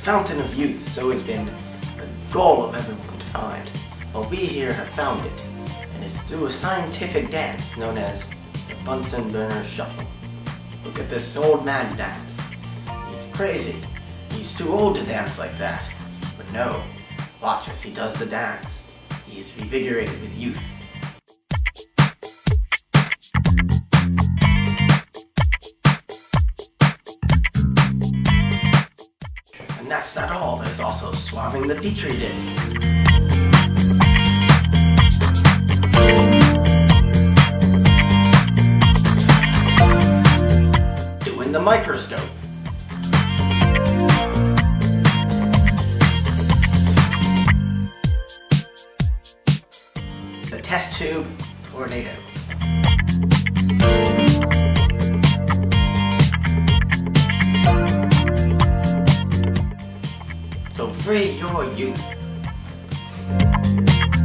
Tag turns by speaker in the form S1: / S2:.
S1: fountain of youth has always been a goal of everyone to find. Well, we here have found it, and it's through a scientific dance known as the Bunsen burner shuffle. Look at this old man dance. He's crazy. He's too old to dance like that. But no, watch as he does the dance. He is revigorated with youth. And that's not all, there's also swabbing the petri dish. Doing the microscope. The test tube tornado. So free your youth.